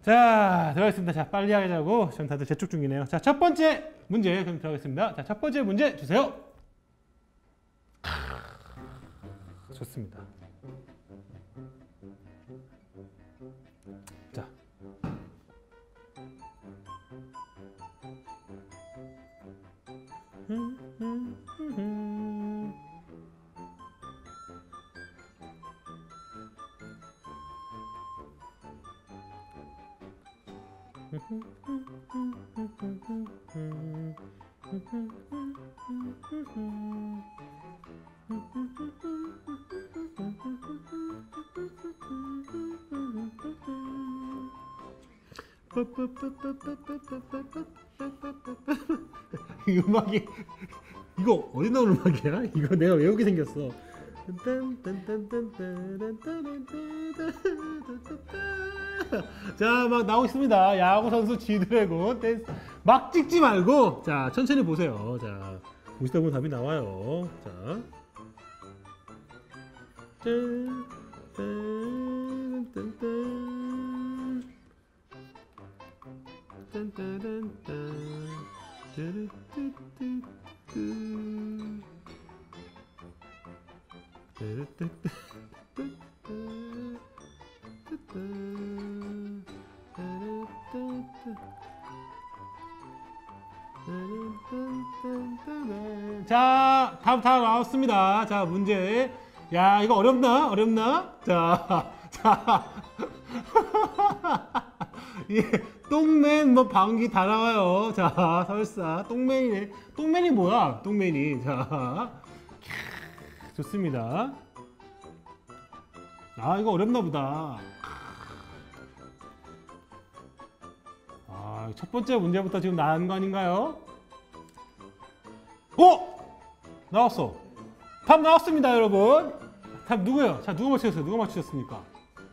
자, 들어가겠습니다. 자, 빨리 하자고 지금 다들 재촉 중이네요. 자, 첫 번째 문제 그럼 들어가겠습니다. 자, 첫 번째 문제 주세요. 좋습니다. 자, 이 음악이 이거 어디 나오는 음악이야? 이거 내가 외우게 생겼어. 자, 막 나오고 있습니다. 야구 선수 지드래곤 댄스. 막 찍지 말고 자 천천히 보세요. 자 보시다 보면 답이 나와요. 자, 자, 답 다 나왔습니다. 자, 문제. 야, 이거 어렵나? 어렵나? 자, 자. 예, 똥맨, 뭐, 방귀 다 나와요. 자, 설사. 똥맨이네. 똥맨이 뭐야? 똥맨이. 자. 좋습니다. 아, 이거 어렵나 보다. 아, 첫 번째 문제부터 지금 나온 거 아닌가요? 나왔어. 답 나왔습니다, 여러분. 답 누구예요? 자, 누가 맞추셨어요? 누가 맞추셨습니까?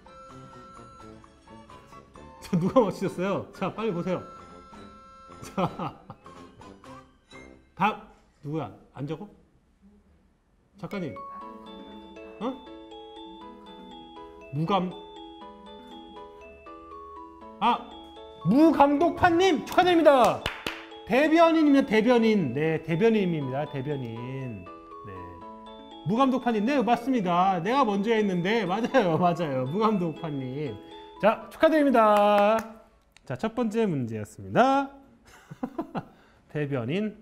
자, 누가 맞추셨어요? 자, 빨리 보세요. 자, 답 누구야? 안 적어? 작가님. 어? 무감독파님 축하드립니다. 대변인입니다. 대변인. 네, 대변인입니다. 대변인. 네, 무감독파님. 네, 맞습니다. 내가 먼저 했는데 맞아요, 맞아요. 무감독파님. 자, 축하드립니다. 자, 첫 번째 문제였습니다. 대변인.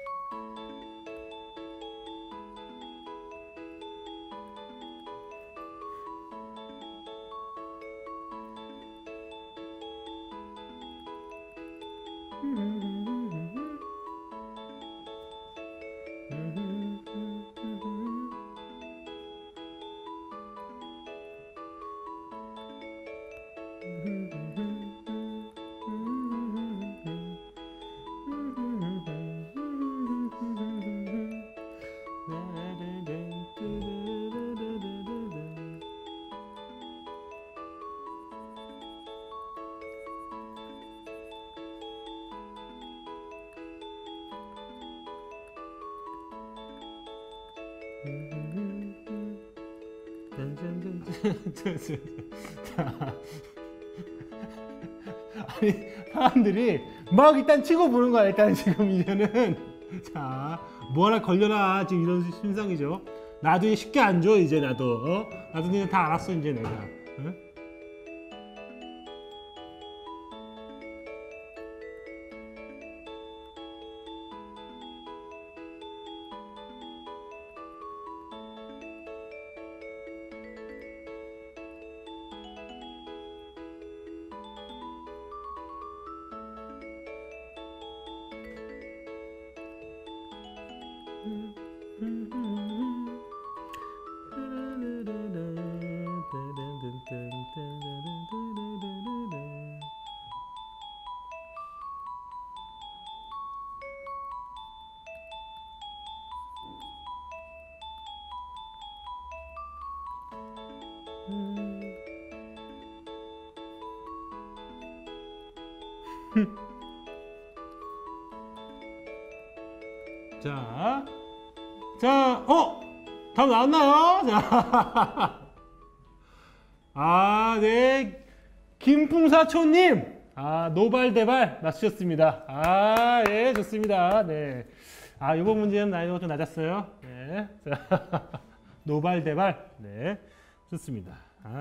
아니, 사람들이 막 일단 치고 보는 거야. 일단 지금 이제는. 자, 뭐 하나 걸려라 지금 이런 심상이죠. 나도 쉽게 안 줘 이제. 나도 나도 그냥 다 알았어 이제 내가. 어? 자, 자, 답 나왔나요? 자, 아, 네, 김풍사초님, 노발대발 맞추셨습니다. 예, 좋습니다. 네. 이번 문제는 난이도가 좀 낮았어요. 네. 자, 노발대발. 네. 좋습니다.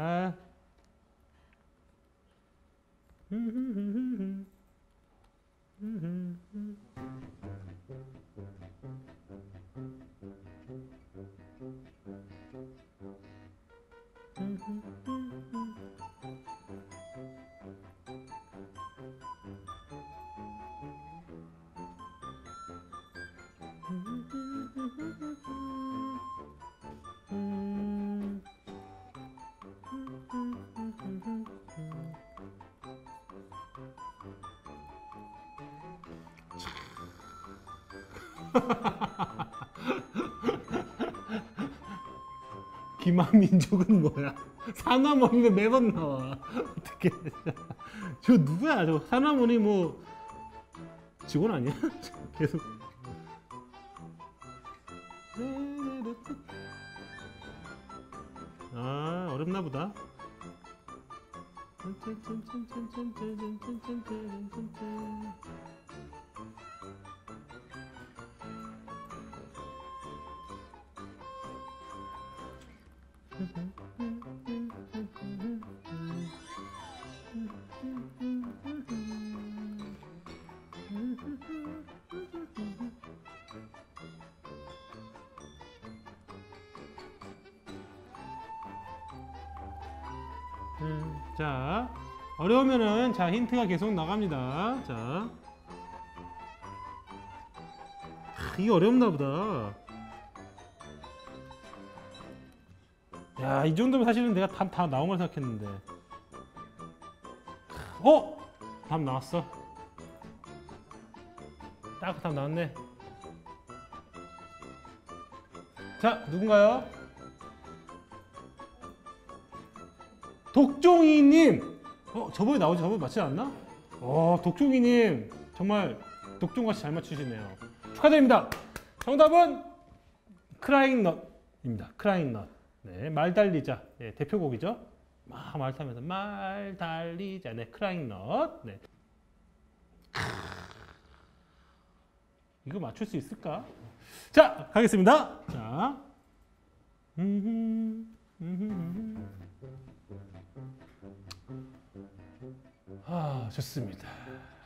기만민족은 뭐야? 산화머리는 매번 나와. 어떻게? 저 누구야? 저 산화머리 뭐 직원 아니야? 계속. 어렵나 보다. 자, 어려우면은 자 힌트가 계속 나갑니다. 자, 이게 어렵나 보다. 야, 이 정도면 사실은 내가 다 나온 걸 생각했는데. 답 나왔어. 딱 답 나왔네. 자, 누군가요? 독종이님. 저번에 나오지? 저번에 맞지 않나? 독종이님 정말 독종같이 잘 맞추시네요. 축하드립니다. 정답은 크라잉넛입니다. 크라잉넛. 네, 말 달리자. 네, 대표곡이죠. 말 타면서 말 달리자. 네, 크라잉넛. 네. 이거 맞출 수 있을까? 자, 가겠습니다. 자. 좋습니다.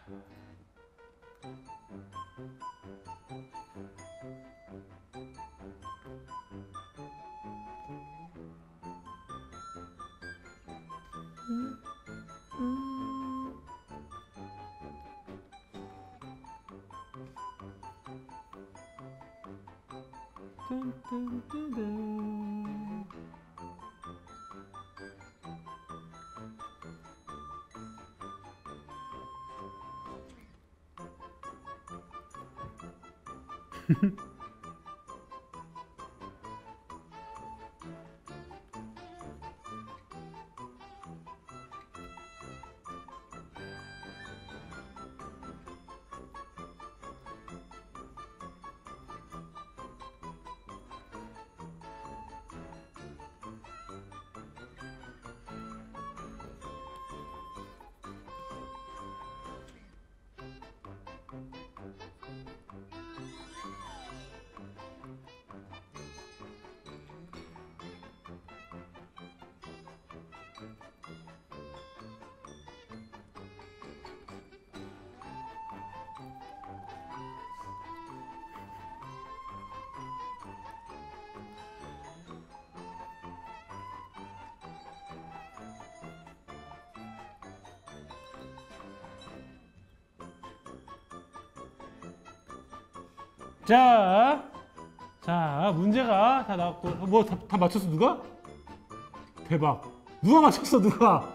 자, 문제가 다 나왔고, 다 맞췄어, 누가? 대박. 누가 맞췄어, 누가?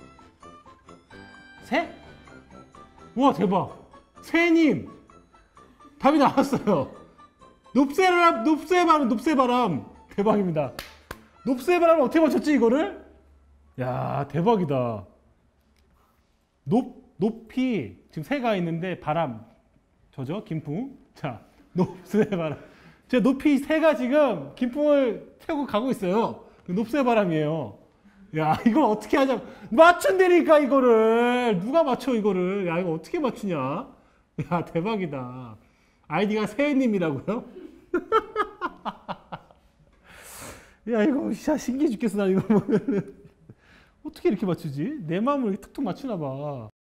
새? 우와, 대박. 새님. 답이 나왔어요. 높새바람. 대박입니다. 높새바람 어떻게 맞췄지, 이거를? 야, 대박이다. 높이, 지금 새가 있는데, 바람. 저죠? 김풍. 자, 높새바람. 제 높이 새가 지금 김풍을 태우고 가고 있어요. 높새바람이에요. 야, 이걸 어떻게 하자. 맞춘다니까, 이거를. 누가 맞춰, 이거를. 야, 이거 어떻게 맞추냐? 야, 대박이다. 아이디가 세혜님이라고요? 야, 이거 진짜 신기해 죽겠어, 나 이거 보면은. 어떻게 이렇게 맞추지? 내 마음을 이렇게 툭툭 맞추나 봐.